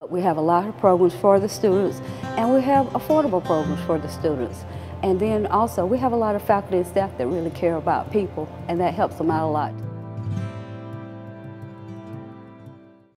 We have a lot of programs for the students, and we have affordable programs for the students. And then also, we have a lot of faculty and staff that really care about people, and that helps them out a lot.